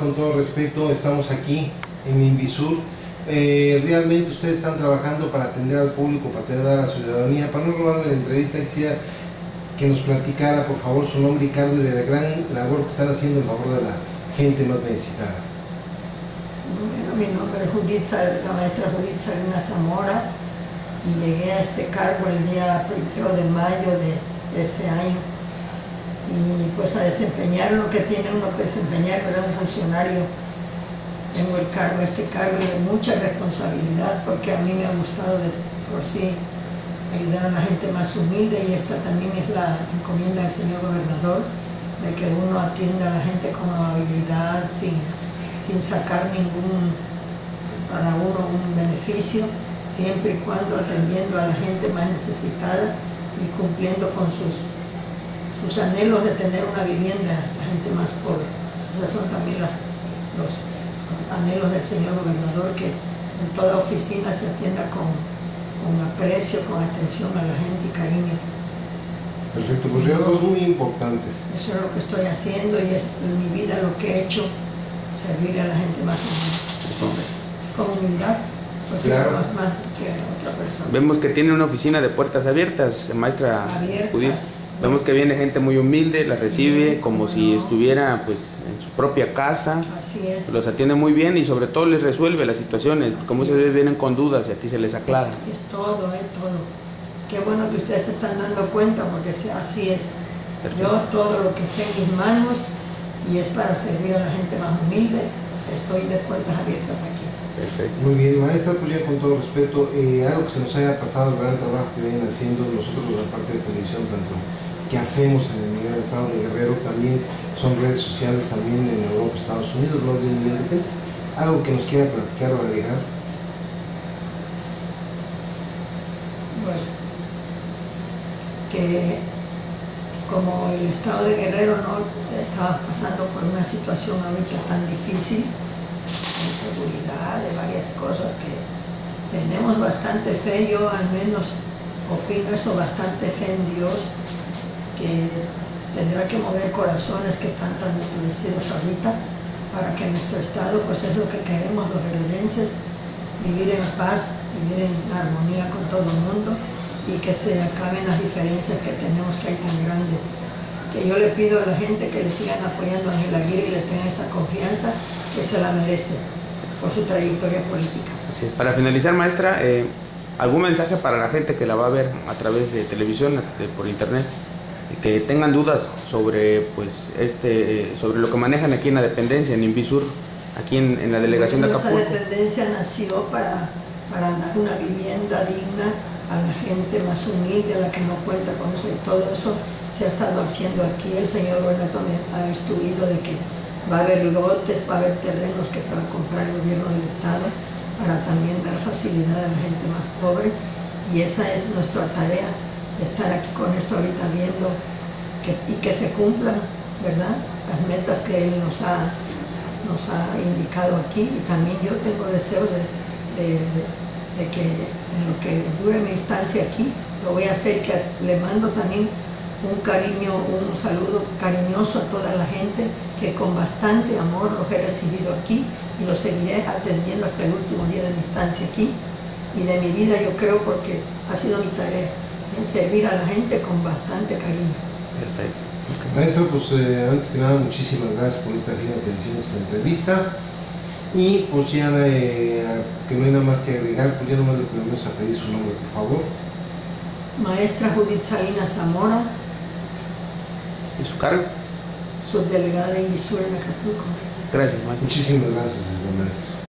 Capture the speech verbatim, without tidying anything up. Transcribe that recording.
con todo respeto, estamos aquí en Invisur. Eh, realmente ustedes están trabajando para atender al público, para atender a la ciudadanía. Para no robarme la entrevista, quisiera que nos platicara, por favor, su nombre y cargo y de la gran labor que están haciendo en favor de la gente más necesitada. Bueno, mi nombre es Judith, la maestra Judith Salinas Zamora, y llegué a este cargo el día primero de mayo de, de este año. Y pues a desempeñar lo que tiene uno que desempeñar, era un funcionario. Tengo el cargo, este cargo de mucha responsabilidad, porque a mí me ha gustado de por sí ayudar a la gente más humilde, y esta también es la encomienda del señor gobernador, de que uno atienda a la gente con amabilidad, sin, sin sacar ningún, para uno un beneficio, siempre y cuando atendiendo a la gente más necesitada y cumpliendo con sus, sus anhelos de tener una vivienda, la gente más pobre. Esas son también las, los anhelos del señor gobernador, que en toda oficina se atienda con, con aprecio, con atención a la gente y cariño. Perfecto, pues dos muy importantes. Eso es lo que estoy haciendo, y es en mi vida lo que he hecho, servir a la gente más humilde, con humildad, pues claro, más, más que otra persona. Vemos que tiene una oficina de puertas abiertas, maestra Judith. Vemos que viene gente muy humilde, la recibe, sí, como si no. estuviera pues en su propia casa. Así es. Los atiende muy bien y sobre todo les resuelve las situaciones. Así como ustedes vienen con dudas y aquí se les aclara. Así es todo, es todo. Qué bueno que ustedes se están dando cuenta, porque así es. Perfecto. Yo todo lo que esté en mis manos, y es para servir a la gente más humilde, estoy de puertas abiertas aquí. Perfecto. Muy bien, maestra, pues ya con todo respeto, eh, algo que se nos haya pasado, el gran trabajo que vienen haciendo nosotros, la parte de televisión, tanto que hacemos en el nivel del estado de Guerrero, también son redes sociales, también en Europa, Estados Unidos, más de un millón de gentes. Algo que nos quiera platicar o agregar. Pues que como el estado de Guerrero no estaba pasando por una situación ahorita tan difícil, de seguridad, de varias cosas, que tenemos bastante fe, yo al menos opino eso, bastante fe en Dios, que tendrá que mover corazones que están tan endurecidos ahorita, para que nuestro estado, pues es lo que queremos los guerrerenses, vivir en paz, vivir en armonía con todo el mundo, y que se acaben las diferencias que tenemos, que hay tan grandes. Que yo le pido a la gente que le sigan apoyando a Ángel Aguirre y les tengan esa confianza, que se la merece por su trayectoria política. Así es. Para finalizar, maestra, eh, ¿algún mensaje para la gente que la va a ver a través de televisión, de, por internet, que tengan dudas sobre pues este sobre lo que manejan aquí en la dependencia, en Invisur, aquí en, en la delegación bueno, de Acapulco? Esta dependencia nació para, para dar una vivienda digna a la gente más humilde, a la que no cuenta con eso, y todo eso se ha estado haciendo aquí. El señor Bonato me ha instruido de que va a haber lotes, va a haber terrenos que se va a comprar el gobierno del estado, para también dar facilidad a la gente más pobre, y esa es nuestra tarea, estar aquí con esto ahorita viendo que, y que se cumplan, ¿verdad?, las metas que él nos ha, nos ha indicado aquí. Y también yo tengo deseos de, de, de, de que en lo que dure mi instancia aquí, lo voy a hacer, que le mando también un cariño, un saludo cariñoso a toda la gente, que con bastante amor los he recibido aquí, y los seguiré atendiendo hasta el último día de mi estancia aquí, y de mi vida, yo creo, porque ha sido mi tarea, en servir a la gente con bastante cariño. Perfecto. Okay. Maestro, pues eh, antes que nada, muchísimas gracias por esta fina atención, esta entrevista. Y pues ya eh, que no hay nada más que agregar, pues ya nomás le podemos a pedir su nombre, por favor. Maestra Judith Salinas Zamora. ¿Y su cargo? Subdelegada de Invisur en Acapulco. Gracias, maestra. Muchísimas gracias, maestro.